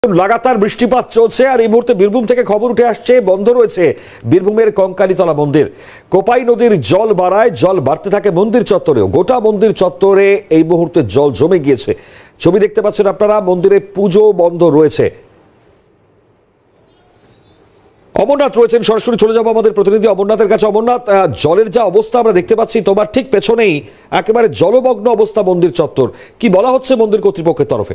লাগাতার বৃষ্টিপাত চলছে আর এই মুহূর্তে বীরভূম থেকে খবর উঠে আসছে বন্ধ রয়েছে বীরভূমের কঙ্কালীতলা মন্দির। কোপাই নদীর জল বাড়ায়, জল বাড়তে থাকে মন্দির চত্বরেও। গোটা মন্দির চত্বরে এই মুহূর্তে জল জমে গিয়েছে। ছবি দেখতে পাচ্ছেন আপনারা, মন্দিরে পুজো বন্ধ রয়েছে। অমরনাথ রয়েছেন, সরাসরি চলে যাবো আমাদের প্রতিনিধি অমরনাথের কাছে। অমরনাথ, জলের যা অবস্থা আমরা দেখতে পাচ্ছি, তোমার ঠিক পেছনেই একেবারে জলমগ্ন অবস্থা মন্দির চত্বর। কি বলা হচ্ছে মন্দির কর্তৃপক্ষের তরফে?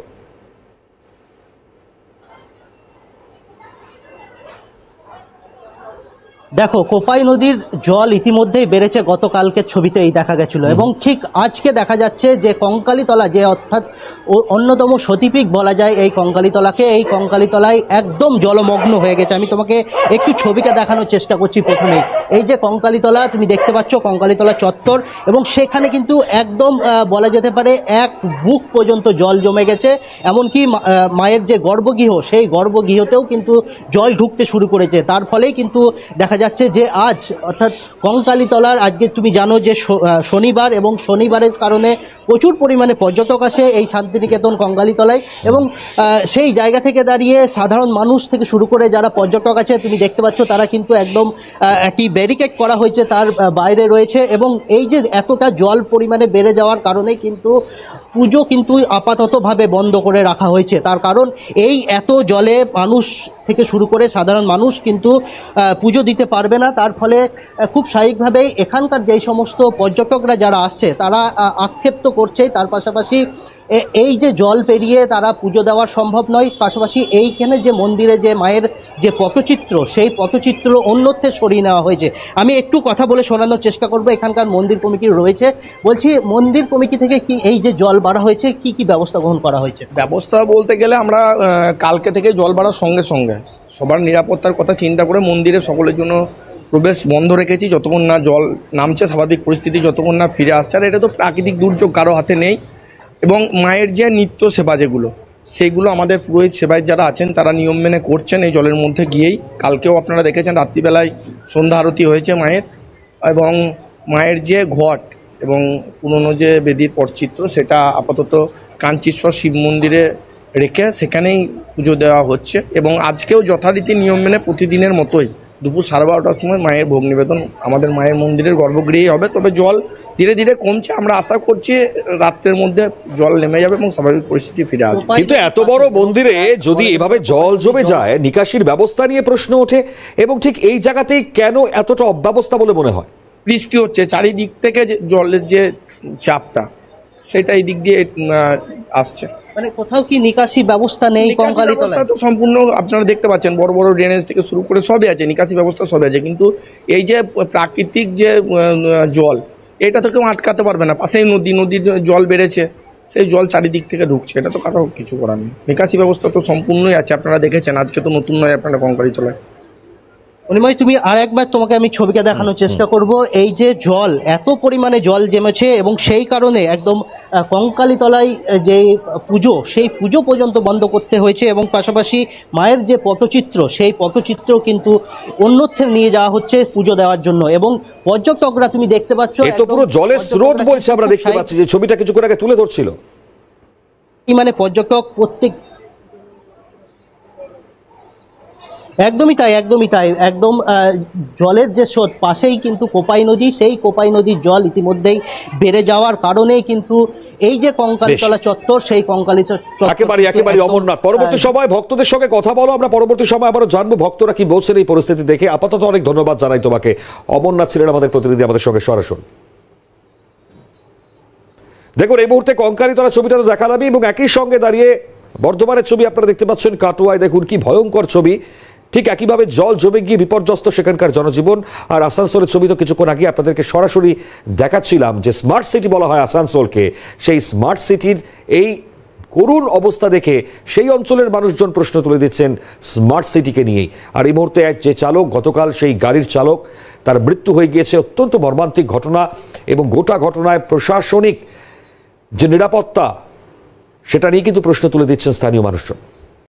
দেখো, কোপাই নদীর জল ইতিমধ্যেই বেড়েছে, গতকালকের ছবিতেই দেখা গেছিল এবং ঠিক আজকে দেখা যাচ্ছে যে কঙ্কালীতলা, যে অর্থাৎ অন্যতম সতীপীঠ বলা যায় এই কঙ্কালীতলাকে, এই কঙ্কালীতলায় একদম জলমগ্ন হয়ে গেছে। আমি তোমাকে একটু ছবিটা দেখানোর চেষ্টা করছি। প্রথমেই এই যে কঙ্কালীতলা তুমি দেখতে পাচ্ছ, কঙ্কালীতলা চত্বর, এবং সেখানে কিন্তু একদম বলা যেতে পারে এক বুক পর্যন্ত জল জমে গেছে। এমনকি মায়ের যে গর্ভগৃহ, সেই গর্ভগৃহতেও কিন্তু জল ঢুকতে শুরু করেছে। তার ফলেই কিন্তু দেখা যাচ্ছে যে আজ অর্থাৎ কঙ্কালীতলার আজকে তুমি জানো যে শনিবার, এবং শনিবারের কারণে প্রচুর পরিমাণে পর্যটক আসে এই শান্তিনিকেতন কঙ্কালীতলায়, এবং সেই জায়গা থেকে দাঁড়িয়ে সাধারণ মানুষ থেকে শুরু করে যারা পর্যটক আছে তুমি দেখতে পাচ্ছ, তারা কিন্তু একদম একটি ব্যারিকেড করা হয়েছে, তার বাইরে রয়েছে। এবং এই যে এতটা জল পরিমাণে বেড়ে যাওয়ার কারণে কিন্তু পুজো কিন্তু আপাততভাবে বন্ধ করে রাখা হয়েছে। তার কারণ এই এত জলে মানুষ থেকে শুরু করে সাধারণ মানুষ কিন্তু পুজো দিতে পারবে না। তার ফলে খুব স্বাভাবিকভাবেই এখানকার যেই সমস্ত পর্যটকরা যারা আসছে তারা আক্ষেপ তো করছেই, তার পাশাপাশি এই যে জল পেরিয়ে তারা পুজো দেওয়া সম্ভব নয়। পাশাপাশি এইখানে যে মন্দিরে যে মায়ের যে পটচিত্র, সেই পটচিত্র অন্যত্রে সরিয়ে নেওয়া হয়েছে। আমি একটু কথা বলে শোনানোর চেষ্টা করব। এখানকার মন্দির কমিটি রয়েছে, বলছি মন্দির কমিটি থেকে কি এই যে জল বাড়া হয়েছে, কি কি ব্যবস্থা গ্রহণ করা হয়েছে? ব্যবস্থা বলতে গেলে আমরা কালকে থেকে জল বাড়ার সঙ্গে সঙ্গে সবার নিরাপত্তার কথা চিন্তা করে মন্দিরে সকলের জন্য প্রবেশ বন্ধ রেখেছি, যতক্ষণ না জল নামছে, স্বাভাবিক পরিস্থিতি যতক্ষণ না ফিরে আসছে। আর এটা তো প্রাকৃতিক দুর্যোগ, কারো হাতে নেই। এবং মায়ের যে নিত্য সেবা যেগুলো, সেইগুলো আমাদের পুরোহিত সেবায় যারা আছেন তারা নিয়ম মেনে করছেন এই জলের মধ্যে গিয়েই। কালকেও আপনারা দেখেছেন রাত্রিবেলায় সন্ধ্যা আরতি হয়েছে মায়ের, এবং মায়ের যে ঘট এবং পুরনো যে বেদির পটচিত্র সেটা আপাতত কাঞ্চীশ্বর শিব মন্দিরে রেখে সেখানেই পুজো দেওয়া হচ্ছে। এবং আজকেও যথারীতি নিয়ম মেনে প্রতিদিনের মতোই দুপুর 12:30টার সময় মায়ের ভোগ নিবেদন আমাদের মায়ের মন্দিরের গর্ভগৃহেই হবে। তবে জল ধীরে ধীরে কমছে, আমরা আশা করছি রাত্রের মধ্যে জল নেমে যাবে এবং স্বাভাবিক পরিস্থিতি ফিরে আসবে। কিন্তু এত বড় মন্দিরে যদি এভাবে জল জমে যায়, নিকাশির ব্যবস্থা নিয়ে প্রশ্ন ওঠে। এবং ঠিক এই জায়গাতেই কেন এতটা অব্যবস্থা বলে মনে হয়? বৃষ্টি হচ্ছে, চারিদিক থেকে যে জলের যে চাপটা সেটা এই দিক দিয়ে আসছে। মানে কোথাও কি নিকাশি ব্যবস্থা নেই কঙ্কালীতলায়? তো সম্পূর্ণ আপনারা দেখতে পাচ্ছেন, বড় বড় ড্রেনেজ থেকে শুরু করে সবই আছে, নিকাশি ব্যবস্থা সবই আছে। কিন্তু এই যে প্রাকৃতিক যে জল, এটা তো কেউ আটকাতে পারবে না। পাশেই নদীর জল বেড়েছে, সেই জল চারিদিক থেকে ঢুকছে, এটা তো কারো কিছু করার নেই। নিকাশি ব্যবস্থা তো সম্পূর্ণই আছে, আপনারা দেখেছেন, আজকে তো নতুন নয় আপনারা কঙ্কালীতলায়। অনিময়, তুমি আর একবার তোমাকে আমি ছবিটা দেখানোর চেষ্টা করব। এই যে জল, এত পরিমাণে জল জমেছে এবং সেই কারণে একদম কঙ্কালীতলায় যে পুজো, সেই পুজো পর্যন্ত বন্ধ করতে হয়েছে। এবং পাশাপাশি মায়ের যে পটচিত্র, সেই পটচিত্র কিন্তু অন্যত্রে নিয়ে যাওয়া হচ্ছে পুজো দেওয়ার জন্য। এবং পর্যটকরা তুমি দেখতে পাচ্ছ, এত পুরো জলের স্রোত বলছে, আমরা দেখতে পাচ্ছি যে ছবিটা কিছুক্ষণ আগে তুলে ধরছিল। মানে পর্যটক প্রত্যেক একদমই তাই, একদম জলের যে স্রোত, পাশেই কিন্তু কোপাই নদী, সেই কোপাই নদীর জল ইতিমধ্যেই বেড়ে যাওয়ার কারণে কিন্তু এই যে কঙ্কালীতলা চত্বর, সেই কঙ্কালীতলা একেবারে অমরনাথ। পরবর্তী সময় ভক্তদের সঙ্গে কথা বলো, আমরা পরবর্তী সময় আবারও জানবো ভক্তরা কি বলছেন এই পরিস্থিতি দেখে। আপাতত অনেক ধন্যবাদ জানাই তোমাকে। অমরনাথ ছিলেন আমাদের প্রতিনিধি, আমাদের সঙ্গে সরাসরি। দেখুন, এই মুহূর্তে কঙ্কালীতলা ছবিটা তো দেখালামই, এবং একই সঙ্গে দাঁড়িয়ে বর্ধমানের ছবি আপনারা দেখতে পাচ্ছেন। কাটোয়ায় দেখুন কি ভয়ঙ্কর ছবি। ঠিক একইভাবে জল জমে গিয়ে বিপর্যস্ত সেখানকার জনজীবন। আর আসানসোলের ছবি তো কিছুক্ষণ আগে আপনাদেরকে সরাসরি দেখাচ্ছিলাম, যে স্মার্ট সিটি বলা হয় আসানসোলকে। সেই স্মার্ট সিটির এই করুণ অবস্থা দেখে সেই অঞ্চলের মানুষজন প্রশ্ন তুলে দিচ্ছেন স্মার্ট সিটিকে নিয়েই। আর এই মুহূর্তে যে চালক, গতকাল সেই গাড়ির চালক, তার মৃত্যু হয়ে গিয়েছে। অত্যন্ত মর্মান্তিক ঘটনা, এবং গোটা ঘটনায় প্রশাসনিক যে নিরাপত্তা, সেটা নিয়ে কিন্তু প্রশ্ন তুলে দিচ্ছেন স্থানীয় মানুষজন।